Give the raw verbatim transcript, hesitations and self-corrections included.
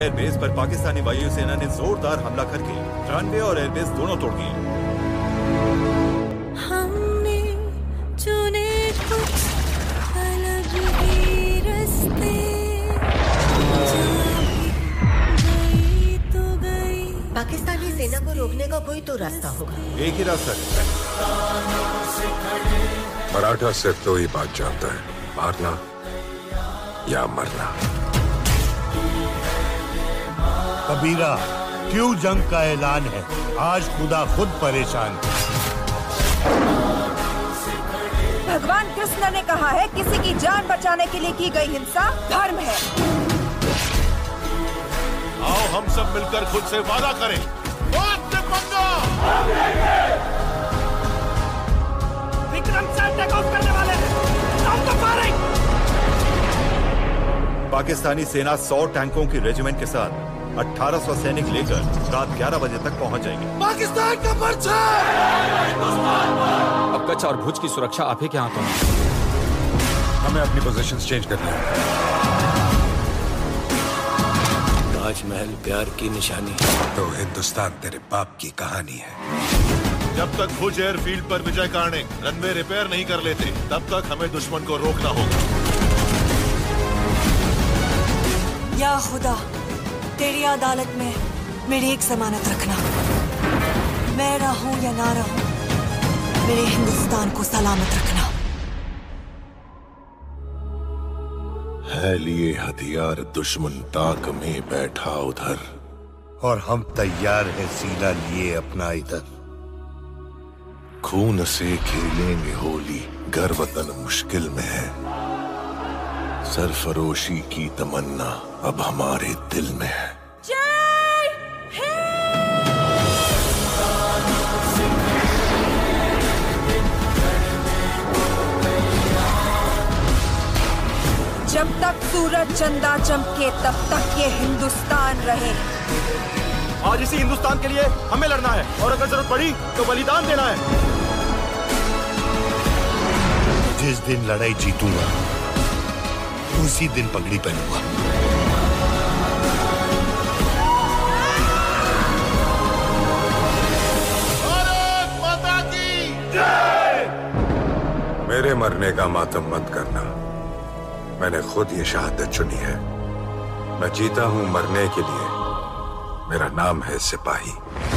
Airbase पर पाकिस्तानी वायुसेना ने जोरदार हमला करके रनवे और एयरबेस दोनों तोड़ दिए। हमने चुने कुछ अलग ही रास्ते, गई तो गई। पाकिस्तानी सेना को रोकने का कोई तो रास्ता होगा। एक ही रास्ता है। मराठा सिर्फ दो ही बात जानता है, मारना या मरना। कबीरा, क्यों जंग का ऐलान है? आज खुदा खुद परेशान है। भगवान कृष्ण ने कहा है, किसी की जान बचाने के लिए की गई हिंसा धर्म है। आओ हम सब मिलकर खुद से वादा करें, विक्रम से टेक ऑफ करने वाले हैं। तो फायरिंग। पाकिस्तानी सेना सौ टैंकों की रेजिमेंट के साथ अठारह सौ सैनिक लेकर रात ग्यारह बजे तक पहुंच जाएंगे। पाकिस्तान का परचम। अब कच्छ और भुज की सुरक्षा आप ही के हाथों में। हमें अपनी पोजीशंस चेंज करनी है। ताजमहल प्यार की निशानी तो हिंदुस्तान तेरे बाप की कहानी है। जब तक भुज एयरफील्ड पर विजय कारणे रनवे रिपेयर नहीं कर लेते, तब तक हमें दुश्मन को रोकना होगा। या खुदा, तेरी अदालत में मेरी एक जमानत रखना। मैं रहूं या ना रहूं, मेरे हिंदुस्तान को सलामत रखना। है लिए हथियार दुश्मन ताक में बैठा उधर, और हम तैयार हैं सीना लिए अपना इधर। खून से खेलेंगे होली, घर वतन मुश्किल में है। सरफरोशी की तमन्ना अब हमारे दिल में है। जय हिंद। जब तक सूरज चंदा चमके, तब तक ये हिंदुस्तान रहे। आज इसी हिंदुस्तान के लिए हमें लड़ना है, और अगर जरूरत पड़ी तो बलिदान देना है। जिस दिन लड़ाई जीतूंगा, उसी दिन पगड़ी पहनूंगा। भारत माता की जय। मेरे मरने का मातम मत करना। मैंने खुद ये शहादत चुनी है। मैं जीता हूं मरने के लिए। मेरा नाम है सिपाही।